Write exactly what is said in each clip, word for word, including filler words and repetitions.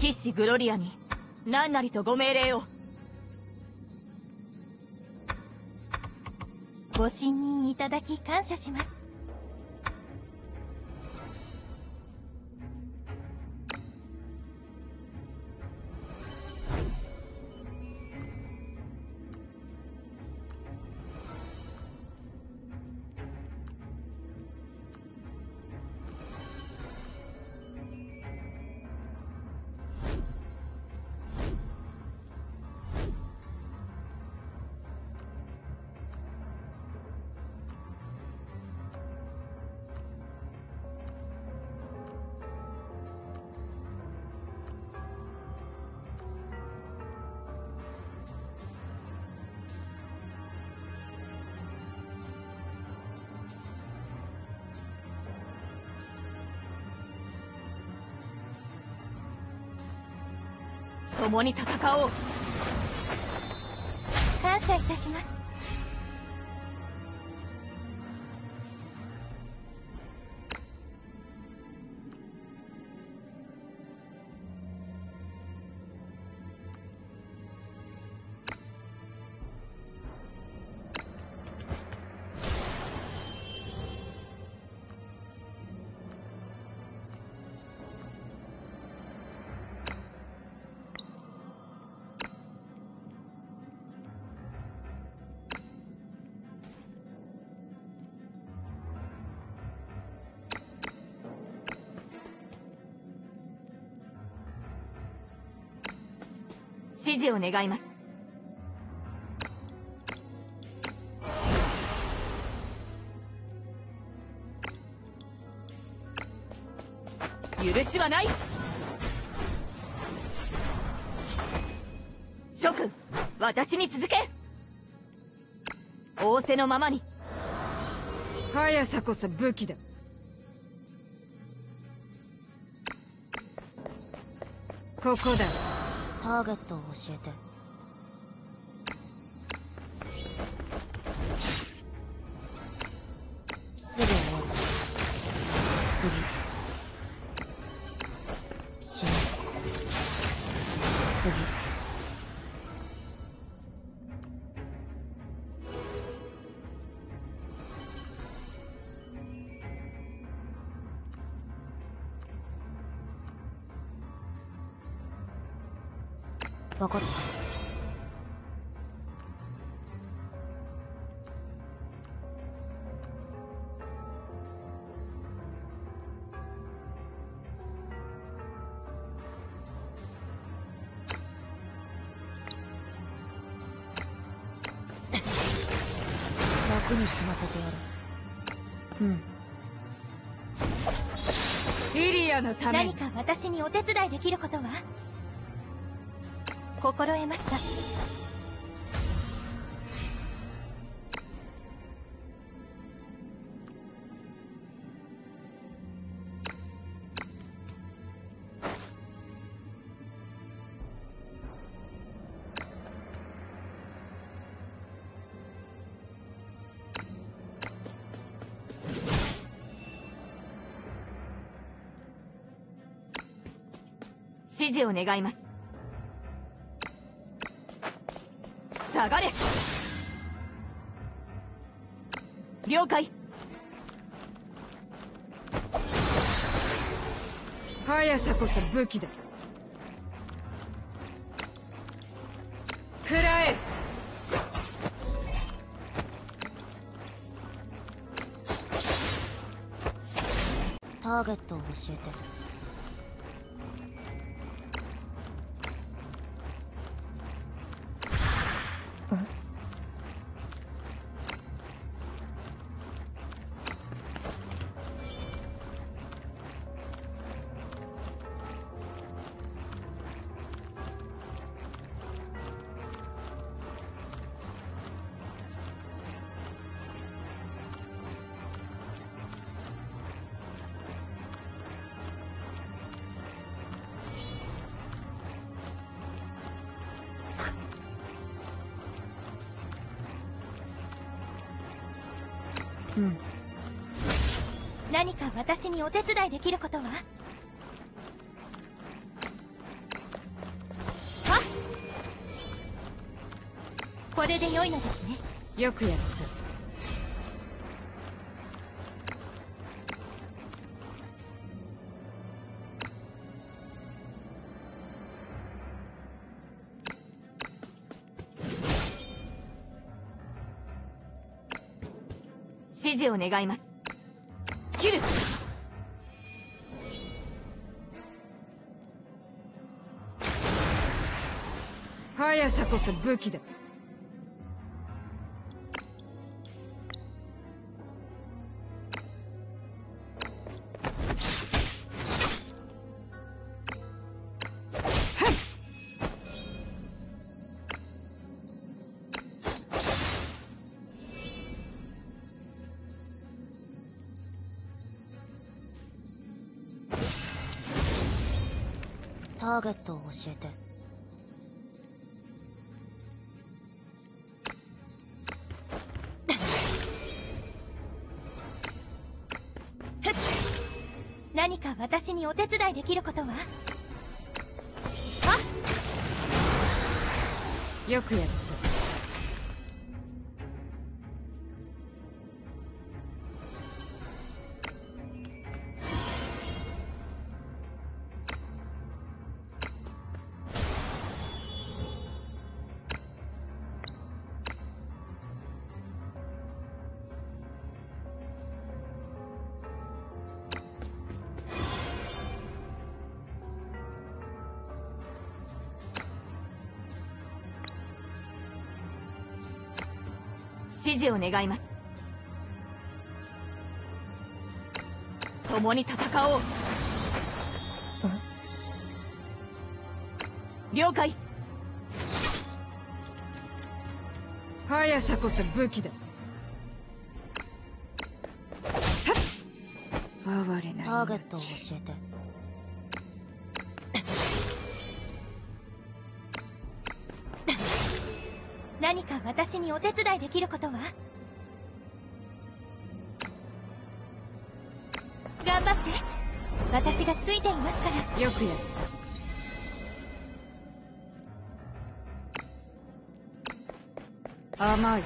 騎士グロリアに何なりとご命令を。 ご信任いただき感謝します。 共に戦おう。 感謝いたします。 指示を願います。許しはない。諸君、私に続け。仰せのままに。 速さこそ武器だ。ここだ。 ターゲットを教えて。すぐ終わる。次。死ぬ。次。分かった。楽に死なせてやる。うん。 イリアのために。 何か私にお手伝いできることは？心得ました。 指示を願います。下がれ。了解。 速さこそ武器だ。食らえ。 ターゲットを教えて。うん。何か私にお手伝いできることは？ これで良いのですね。 よくやった。 指示を願います。切る。 速さこそ武器だ。 ターゲットを教えて。 何か私にお手伝いできることは？ よくやった。 指示を願います。共に戦おう。了解。 速さこそ武器だ。哀れな。 ターゲットを教えて。 何か私にお手伝いできることは？頑張って。私がついていますから。 よくやった。甘い。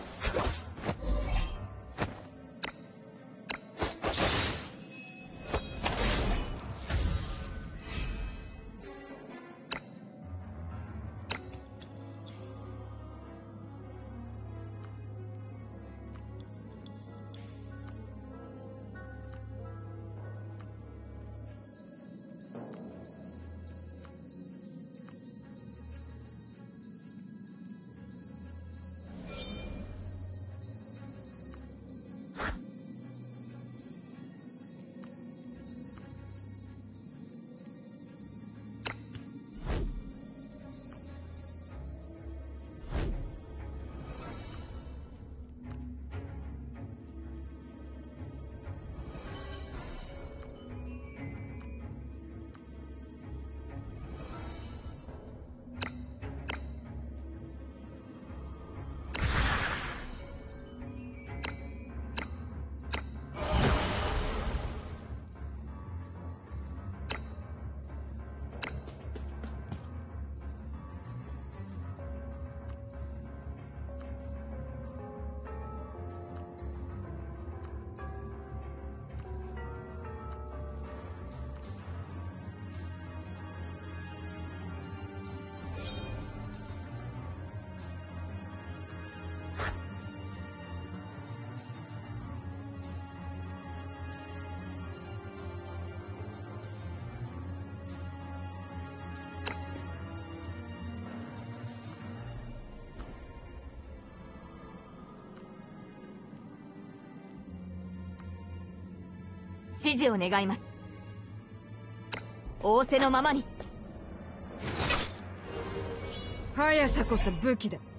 指示を願います。仰せのままに。 速さこそ武器だ。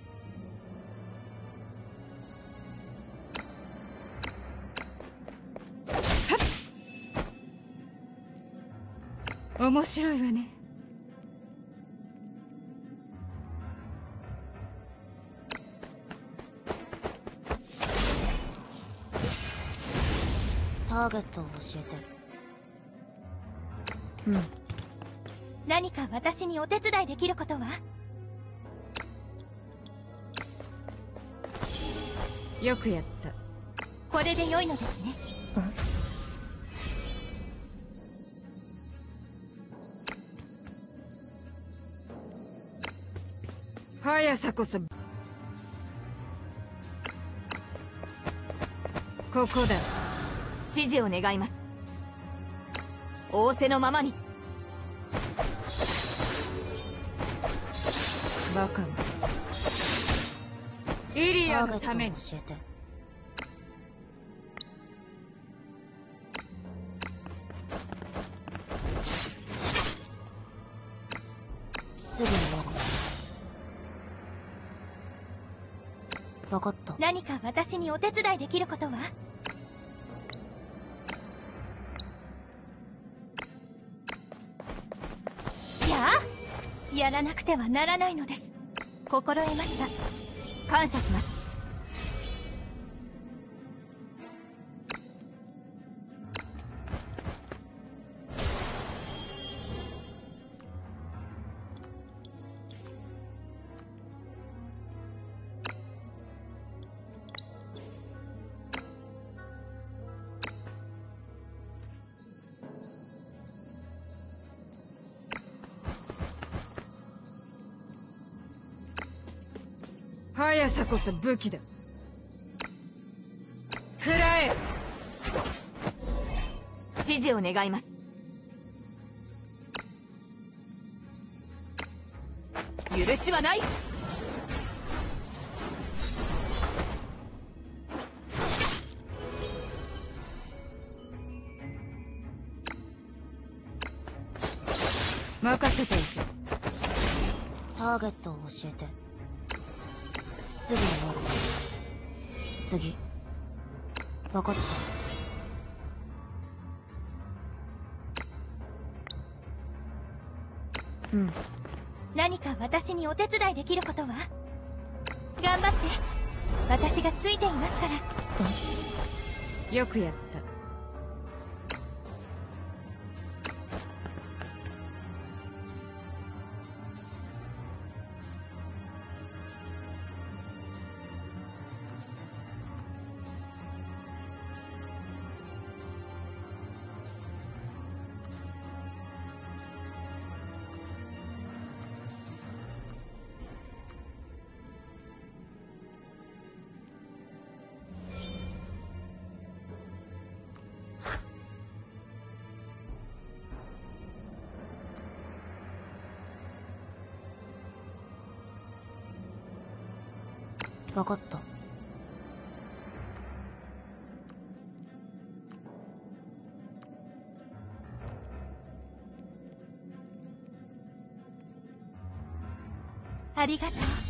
面白いわね。 ターゲットを教えて。うん。 何か私にお手伝いできることは？ よくやった。 これで良いのですね。 速さこそここだ。 指示を願います。仰せのままに。 バカめ。イリアのために。 教えて。すぐにやる。分かった。 何か私にお手伝いできることは？やあ、やらなくてはならないのです。心得ました。感謝します。 速さこそ武器だ。食らえ。 指示を願います。許しはない。 任せていけ。 ターゲットを教えて。すぐにやる。次。分かった。うん。 何か私にお手伝いできることは？頑張って。私がついていますから。 よくやった。 分かった。 ありがとう。